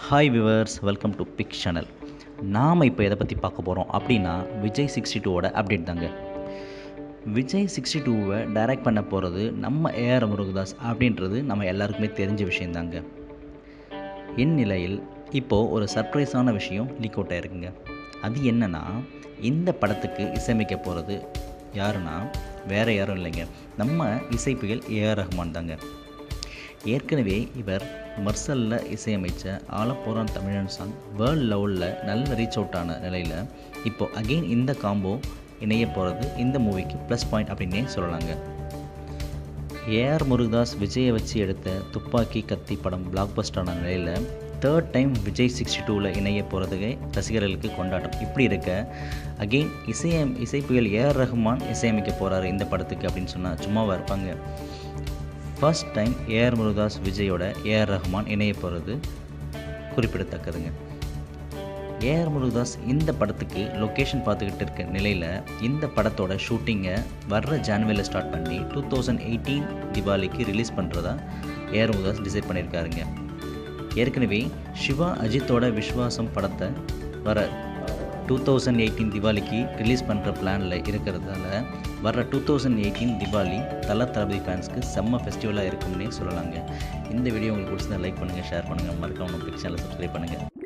Hi viewers, welcome to big channel. நாம் இப்போ எதை பற்றி பார்க்க போகிறோம் அப்படின்னா விஜய் 62வோட அப்டேட் தாங்க. விஜய் 62வை டைரக்ட் பண்ண போகிறது நம்ம ஏஆர் முருகதாஸ் அப்படின்றது நம்ம எல்லாருக்குமே தெரிஞ்ச விஷயந்தாங்க. இந்நிலையில் இப்போது ஒரு சர்ப்ரைஸான விஷயம் லீக் அவுட் ஆகிருக்குங்க. அது என்னென்னா, இந்த படத்துக்கு இசையமைக்க போகிறது யாருன்னா வேறு யாரும் இல்லைங்க, நம்ம இசைப்புயல் ஏஆர் ரஹ்மான் தாங்க. ஏற்கனவே இவர் மர்சலில் இசையமைச்ச ஆலப்போரான் தமிழன் சாங் வேர்ல்ட் லெவலில் நல்ல ரீச் அவுட் ஆன நிலையில் இப்போது அகெயின் இந்த காம்போ இணைய போகிறது இந்த மூவிக்கு ப்ளஸ் பாயிண்ட் அப்படின்னே சொல்லலாங்க. ஏஆர் முருகதாஸ் விஜயை வச்சு எடுத்த துப்பாக்கி கத்தி படம் பிளாக் பஸ்டரான நிலையில் தேர்ட் டைம் விஜய் 62வில் இணைய போகிறதுக்கு ரசிகர்களுக்கு கொண்டாட்டம். இப்படி இருக்க அகெயின் இசைப்புயல் ஏஆர் ரஹ்மான் இசையமைக்க போகிறாரு இந்த படத்துக்கு அப்படின்னு சொன்னால் சும்மாவாக இருப்பாங்க. ஃபர்ஸ்ட் டைம் ஏஆர் முருகதாஸ் விஜயோட ஏஆர் ரஹ்மான் இணைய போகிறது குறிப்பிடத்தக்கதுங்க. ஏஆர் முருகதாஸ் இந்த படத்துக்கு லொக்கேஷன் பார்த்துக்கிட்டு இருக்க நிலையில் இந்த படத்தோட ஷூட்டிங்கை வர்ற ஜான்வரியில் ஸ்டார்ட் பண்ணி 2018 தீபாவளிக்கு ரிலீஸ் பண்ணுறதா ஏஆர் முருகதாஸ் டிசைட் பண்ணியிருக்காருங்க. ஏற்கனவே சிவா அஜித்தோட விஸ்வாசம் படத்தை வர 2018 தீபாவளிக்கு ரிலீஸ் பண்ணுற பிளானில் இருக்கிறதால வர 2018 தீபாவளி தளபதி ஃபேன்ஸ்க்கு செம்ம ஃபெஸ்டிவலாக இருக்கும்னே சொல்லலாங்க. இந்த வீடியோ உங்களுக்கு பிடிச்சிருந்தா லைக் பண்ணுங்கள், ஷேர் பண்ணுங்கள், மறக்காம நம்ம பிக் சேனலை சப்ஸ்கிரைப் பண்ணுங்கள்.